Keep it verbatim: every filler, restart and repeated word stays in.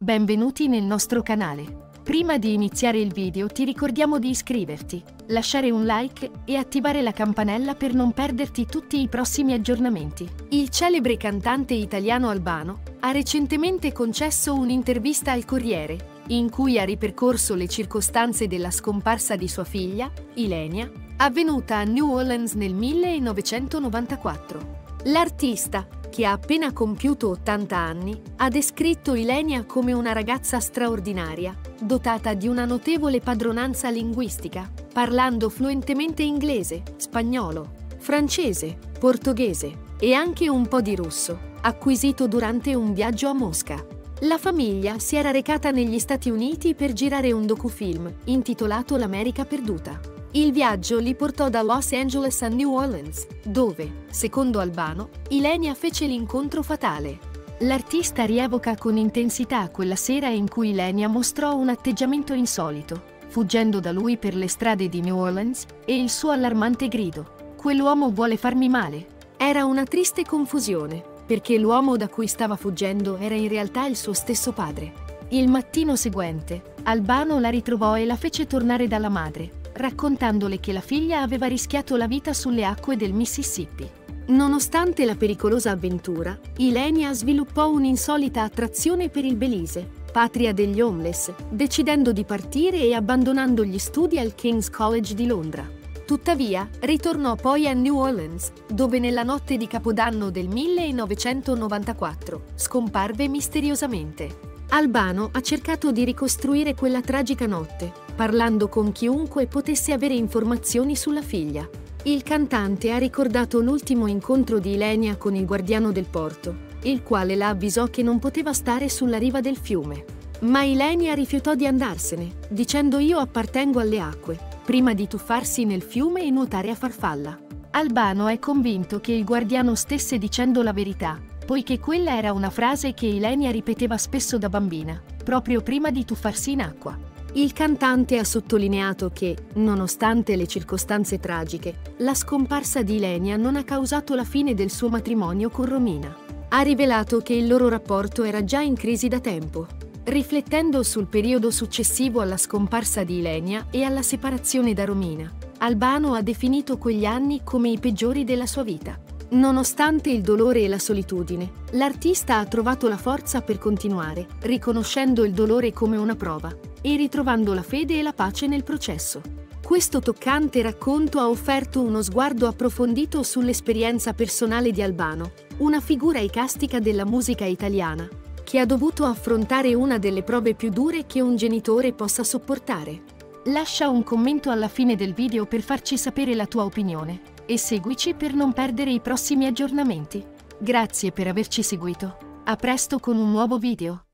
Benvenuti nel nostro canale. Prima di iniziare il video ti ricordiamo di iscriverti, lasciare un like e attivare la campanella per non perderti tutti i prossimi aggiornamenti. Il celebre cantante italiano Albano ha recentemente concesso un'intervista al Corriere, in cui ha ripercorso le circostanze della scomparsa di sua figlia, Ilenia, avvenuta a New Orleans nel millenovecentonovantaquattro. L'artista, che ha appena compiuto ottanta anni, ha descritto Ilenia come una ragazza straordinaria, dotata di una notevole padronanza linguistica, parlando fluentemente inglese, spagnolo, francese, portoghese e anche un po' di russo, acquisito durante un viaggio a Mosca. La famiglia si era recata negli Stati Uniti per girare un docufilm intitolato L'America perduta. Il viaggio li portò da Los Angeles a New Orleans, dove, secondo Albano, Ilenia fece l'incontro fatale. L'artista rievoca con intensità quella sera in cui Ilenia mostrò un atteggiamento insolito, fuggendo da lui per le strade di New Orleans, e il suo allarmante grido: "Quell'uomo vuole farmi male". Era una triste confusione, perché l'uomo da cui stava fuggendo era in realtà il suo stesso padre. Il mattino seguente, Albano la ritrovò e la fece tornare dalla madre, raccontandole che la figlia aveva rischiato la vita sulle acque del Mississippi. Nonostante la pericolosa avventura, Ilenia sviluppò un'insolita attrazione per il Belize, patria degli homeless, decidendo di partire e abbandonando gli studi al King's College di Londra. Tuttavia, ritornò poi a New Orleans, dove nella notte di Capodanno del millenovecentonovantaquattro scomparve misteriosamente. Albano ha cercato di ricostruire quella tragica notte, parlando con chiunque potesse avere informazioni sulla figlia. Il cantante ha ricordato l'ultimo incontro di Ilenia con il guardiano del porto, il quale la avvisò che non poteva stare sulla riva del fiume. Ma Ilenia rifiutò di andarsene, dicendo "io appartengo alle acque", prima di tuffarsi nel fiume e nuotare a farfalla. Albano è convinto che il guardiano stesse dicendo la verità, poiché quella era una frase che Ilenia ripeteva spesso da bambina, proprio prima di tuffarsi in acqua. Il cantante ha sottolineato che, nonostante le circostanze tragiche, la scomparsa di Ilenia non ha causato la fine del suo matrimonio con Romina. Ha rivelato che il loro rapporto era già in crisi da tempo. Riflettendo sul periodo successivo alla scomparsa di Ilenia e alla separazione da Romina, Albano ha definito quegli anni come i peggiori della sua vita. Nonostante il dolore e la solitudine, l'artista ha trovato la forza per continuare, riconoscendo il dolore come una prova e ritrovando la fede e la pace nel processo. Questo toccante racconto ha offerto uno sguardo approfondito sull'esperienza personale di Albano, una figura icastica della musica italiana, che ha dovuto affrontare una delle prove più dure che un genitore possa sopportare. Lascia un commento alla fine del video per farci sapere la tua opinione e seguici per non perdere i prossimi aggiornamenti. Grazie per averci seguito. A presto con un nuovo video.